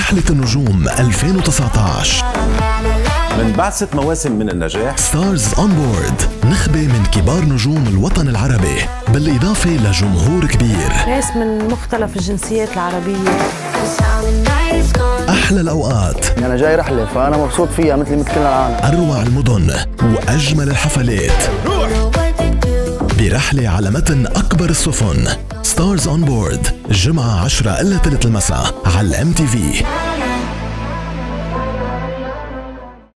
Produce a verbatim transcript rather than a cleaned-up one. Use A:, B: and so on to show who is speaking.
A: رحلة النجوم ألفين وتسعة عشر.
B: من بعد ست مواسم من النجاح،
A: ستارز اون بورد، نخبة من كبار نجوم الوطن العربي بالإضافة لجمهور كبير،
C: ناس من مختلف الجنسيات العربية.
A: أحلى الأوقات،
D: أنا جاي رحلة فأنا مبسوط فيها مثل مثل كل العالم.
A: أروع المدن وأجمل الحفلات برحلة على متن أكبر السفن. ستارز اون بورد، الجمعة عشرة إلا ثلاثة المساء على ام تي في.